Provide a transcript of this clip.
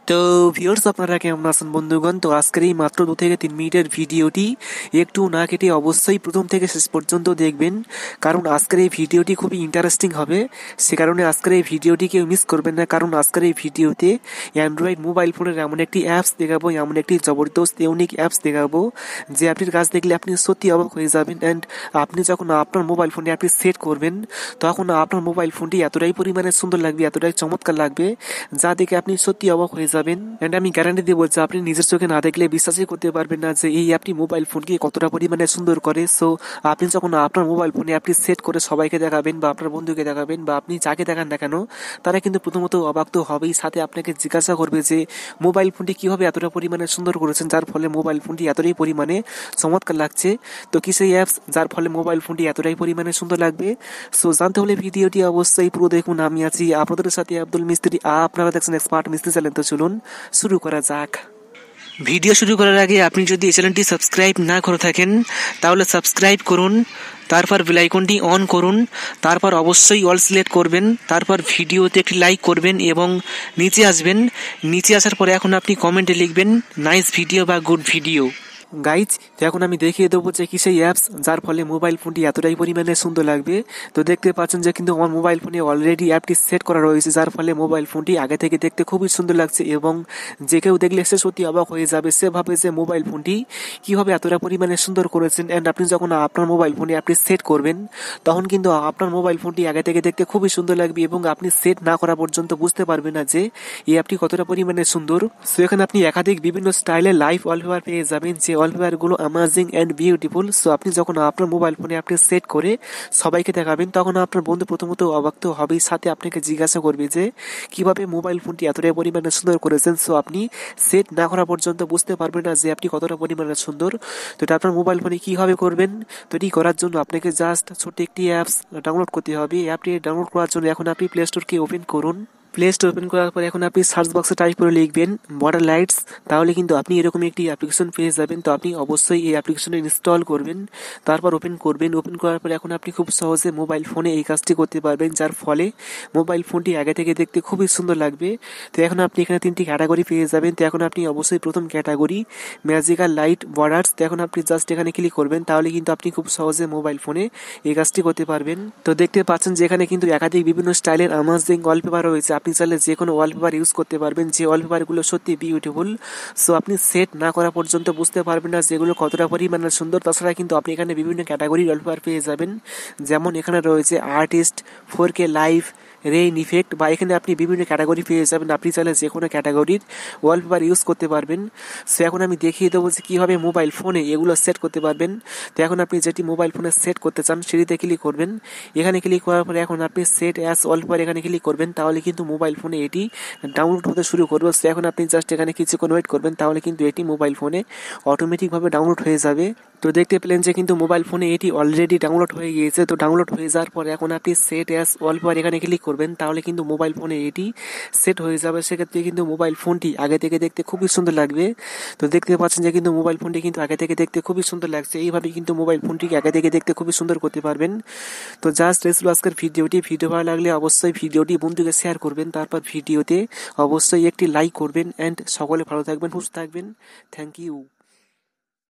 তো ভিউয়ার্স, আপনারা কেমন আছেন বন্ধুগণ? তো আজকের এই মাত্র 2 থেকে 3 মিনিটের ভিডিওটি একটু না কেটে অবশ্যই প্রথম থেকে শেষ পর্যন্ত দেখবেন, কারণ আজকের এই ভিডিওটি খুবই ইন্টারেস্টিং হবে। সে কারণে আজকের এই ভিডিওটি কেউ মিস করবেন না, কারণ আজকের এই ভিডিওতে অ্যান্ড্রয়েড মোবাইল ফোনের এমন একটি অ্যাপস দেখাবো, এমন একটি জবরদস্ত ইউনিক অ্যাপস দেখাবো যে অ্যাপটির কাজ দেখলে আপনি সত্যি অবাক হয়ে যাবেন। অ্যান্ড আপনি যখন আপনার মোবাইল ফোনে অ্যাপটি সেট করবেন, তখন আপনার মোবাইল ফোনটি এতটাই পরিমাণে সুন্দর লাগবে, এতটাই চমৎকার লাগবে, যা দেখে আপনি সত্যি অবাক হয়ে যাবেন। এন্ড আমি গ্যারান্টি দিয়ে বলছি, আপনি নিজের চোখে না দেখলে বিশ্বাসই করতে পারবেন না যে এই অ্যাপটি মোবাইল ফোনকে কতটা পরিমাণে সুন্দর করে। সো আপনি যখন আপনার মোবাইল ফোনে অ্যাপটি সেট করে সবাইকে দেখাবেন বা আপনার বন্ধুকে দেখাবেন বা আপনি যাকে দেখান না কেন, তারা কিন্তু প্রথমত অবাক তো হবেই, সাথে আপনাকে জিজ্ঞাসা করবে যে মোবাইল ফোনটি কিভাবে এতটা পরিমাণে সুন্দর করেছেন, যার ফলে মোবাইল ফোনটি এতটাই পরিমাণে চমৎকার লাগছে। তো কি সেই অ্যাপস যার ফলে মোবাইল ফোনটি এতটাই পরিমাণে সুন্দর লাগবে? সো জানতে হলে ভিডিওটি অবশ্যই পুরো দেখুন। আমি আছি আপনাদের সাথে আব্দুল মিস্ত্রি, আপনারা দেখছেন স্মার্ট মিস্ত্রি চ্যানেল। তো চলুন শুরু করা যাক। ভিডিও শুরু করার আগে আপনি যদি এই চ্যানেলটি সাবস্ক্রাইব না করে থাকেন, তাহলে সাবস্ক্রাইব করুন, তারপর বেল আইকনটি অন করুন, তারপর অবশ্যই অল সিলেক্ট করবেন, তারপর ভিডিওতে একটি লাইক করবেন এবং নিচে আসবেন। নিচে আসার পরে এখন আপনি কমেন্টে লিখবেন নাইস ভিডিও বা গুড ভিডিও। গাইজ, তো এখন আমি দেখিয়ে দেবো যে কি সেই অ্যাপস যার ফলে মোবাইল ফোনটি এতটাই পরিমাণে সুন্দর লাগবে। তো দেখতে পাচ্ছেন যে কিন্তু আমার মোবাইল ফোনে অলরেডি অ্যাপটি সেট করা রয়েছে, যার ফলে মোবাইল ফোনটি আগে থেকে দেখতে খুবই সুন্দর লাগছে এবং যে কেউ দেখলে সে সত্যি অবাক হয়ে যাবে। সে ভাবে যে মোবাইল ফোনটি কীভাবে এতটা পরিমাণে সুন্দর করেছেন। অ্যান্ড আপনি যখন আপনার মোবাইল ফোনে অ্যাপটি সেট করবেন, তখন কিন্তু আপনার মোবাইল ফোনটি আগে থেকে দেখতে খুবই সুন্দর লাগবে এবং আপনি সেট না করা পর্যন্ত বুঝতে পারবেন না যে এই অ্যাপটি কতটা পরিমাণে সুন্দর। সো এখানে আপনি একাধিক বিভিন্ন স্টাইলের লাইভ ওয়ালপেপার পেয়ে যাবেন, যে ওয়ালপেপারগুলো অ্যামেজিং অ্যান্ড বিউটিফুল। সো আপনি যখন আপনার মোবাইল ফোনে আপনি সেট করে সবাইকে দেখাবেন, তখন আপনার বন্ধু প্রথমত অবাক তো হবেই, সাথে আপনাকে জিজ্ঞাসা করবে যে কিভাবে মোবাইল ফোনটি এতটাই পরিমাণে সুন্দর করেছেন। সো আপনি সেট না করা পর্যন্ত বুঝতে পারবেন না যে আপনি কতটা পরিমাণে সুন্দর। তো এটা আপনার মোবাইল ফোনে কীভাবে করবেন? তো এটি করার জন্য আপনাকে জাস্ট ছোট্ট একটি অ্যাপস ডাউনলোড করতে হবে। অ্যাপটি ডাউনলোড করার জন্য এখন আপনি প্লে স্টোরকে ওপেন করুন। প্লে স্টোর ওপেন করার পরে এখন আপনি সার্চ বক্সে টাইপ করে লিখবেন বর্ডার লাইটস, তাহলে কিন্তু আপনি এরকম একটি অ্যাপ্লিকেশন পেয়ে যাবেন। তো আপনি অবশ্যই এই অ্যাপ্লিকেশনে ইনস্টল করবেন, তারপর ওপেন করবেন। ওপেন করার পরে এখন আপনি খুব সহজে মোবাইল ফোনে এই কাজটি করতে পারবেন, যার ফলে মোবাইল ফোনটি আগে থেকে দেখতে খুবই সুন্দর লাগবে। তো এখন আপনি এখানে 3টি ক্যাটাগরি পেয়ে যাবেন। তো এখন আপনি অবশ্যই প্রথম ক্যাটাগরি ম্যাজিক্যাল লাইট বর্ডার্স, তো এখন আপনি জাস্ট এখানে ক্লিক করবেন, তাহলে কিন্তু আপনি খুব সহজে মোবাইল ফোনে এই কাজটি করতে পারবেন। তো দেখতে পাচ্ছেন যে এখানে কিন্তু একাধিক বিভিন্ন স্টাইলের অ্যামেজিং ওয়ালপেপার রয়েছে। আপনি চাইলে যে কোনো ওয়ালপেপার ইউজ করতে পারবেন, যে ওয়ালপেপারগুলো সত্যি বিউটিফুল। সো আপনি সেট না করা পর্যন্ত বুঝতে পারবেন না যেগুলো কতটা পরিমাণে সুন্দর। তাছাড়া কিন্তু আপনি এখানে বিভিন্ন ক্যাটাগরির ওয়ালপেপার পেয়ে যাবেন, যেমন এখানে রয়েছে artist, 4K live, rain effect, বা এখানে আপনি বিভিন্ন ক্যাটাগরি পেয়ে যাবেন। আপনি চাইলে যে কোনো ক্যাটাগরির ওয়ালপেপার ইউজ করতে পারবেন। সো এখন আমি দেখিয়ে দেবো যে কীভাবে মোবাইল ফোনে এগুলো সেট করতে পারবেন। তো এখন আপনি যেটি মোবাইল ফোনে সেট করতে চান সেটিতে ক্লিক করবেন। এখানে ক্লিক করার পরে এখন আপনি সেট অ্যাজ ওয়ালপেপার এখানে ক্লিক করবেন, তাহলে কিন্তু মোবাইল ফোনে এটি ডাউনলোড হতে শুরু করবে। সো এখন আপনি জাস্ট এখানে কিছুক্ষণ ওয়েট করবেন, তাহলে কিন্তু এটি মোবাইল ফোনে অটোমেটিকভাবে ডাউনলোড হয়ে যাবে। তো দেখতে পেলেন যে কিন্তু মোবাইল ফোনে এটি অলরেডি ডাউনলোড হয়ে গিয়েছে। তো ডাউনলোড হয়ে যাওয়ার পরে এখন আপনি সেট অ্যাজ ওয়ালপেপার এখানে ক্লিক করবেন, তাহলে কিন্তু মোবাইল ফোনে এটি সেট হয়ে যাবে। সেক্ষেত্রে কিন্তু মোবাইল ফোনটি আগে থেকে দেখতে খুবই সুন্দর লাগবে। তো দেখতে পাচ্ছেন যে কিন্তু মোবাইল ফোনটি কিন্তু আগে থেকে দেখতে খুবই সুন্দর লাগছে। এইভাবে কিন্তু মোবাইল ফোনটিকে আগে থেকে দেখতে খুবই সুন্দর করতে পারবেন। তো জাস্ট রেসলো আজকের ভিডিও ভালো লাগলে অবশ্যই ভিডিওটি বন্ধুকে শেয়ার করবেন, তারপর ভিডিওতে অবশ্যই একটি লাইক করবেন। অ্যান্ড সকলে ভালো থাকবেন, সুস্থ থাকবেন। Thank you.